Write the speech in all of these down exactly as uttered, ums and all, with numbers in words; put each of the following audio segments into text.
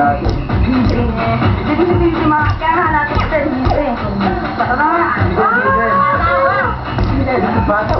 dati. Hindi si Bibi makakaya natin sa Bibi. Baka na nga. Bata.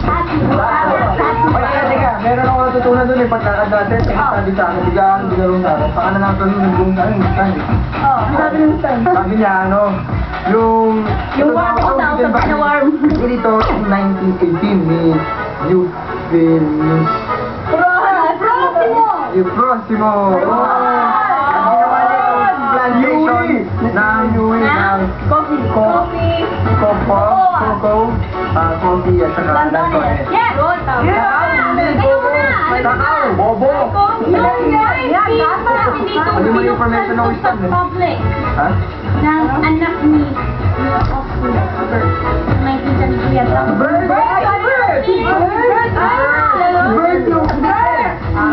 Ay, teka, meron ako natutunan dun eh, pagkakad natin, sabi sa akin, bigaan, bigarong sa akin, saka na lang ito nung nagbuong ano, yung stand eh. Oo, sabi ng stand. Sabi niya, ano, yung... Yung warm out na, sabi na warm. Dito, nineteen eighteen, ni Youth Films. Próximo! Yung Próximo! Ginawa niya itong plantation ng ng Coffee. Coffee. Coco, Coco, ah, coffee at saka lantones. Yes! Kakao! Bobo! Yung guys, Ano mo yung information ng wisdom eh? public Ha? ng anak ni nineteen seventy-three at ang Bird! Bird! Bird! Bird yung bird!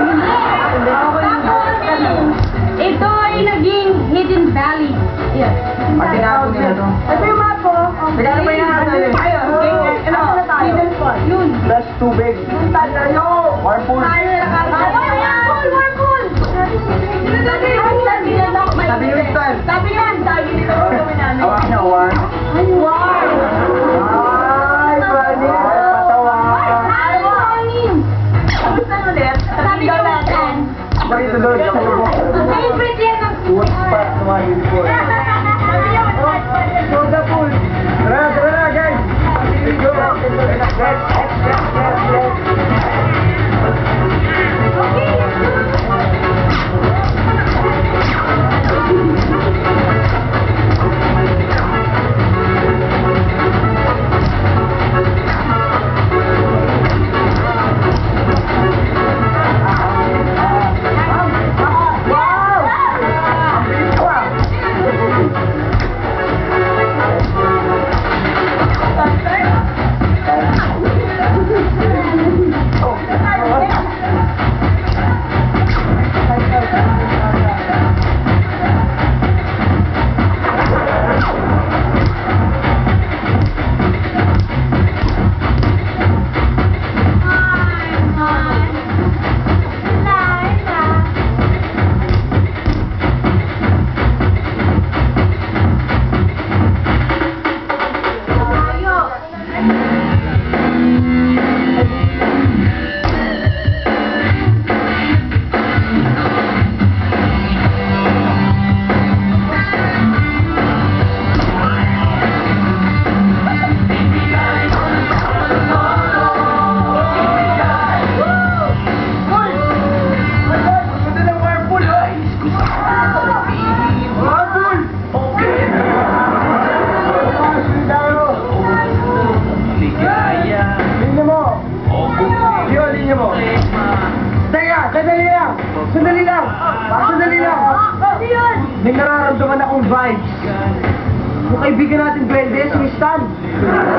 Ito ay naging Hidden Valley. Yes. Pati nga ako nila to. Ito yung map ko. Teka, ano ba yan? Ano na tayo? Hidden Spot. Yun. Flash tubig. Tayo! Warpool! Tayo na lang. Warpool! Warpool! Sabi yung style. Sabi yun. Sabi dito ko gawin namin. Awak na, awak. Wow! Ay, funny! Patawa! Ay, hangin! Kamusta ulit? Sabi ko natin. Bakit ito doon? Favorite yan ng What spot naman yun po? Sabi niya, what spot? Soda pool! Tara, tara na guys! Let's go! Let's, let's, let's, let's, let's. Sandali lang! Sandali lang! Ano yun? May nararamdaman akong vibes. Yung kaibigan natin, Duende, si Stan.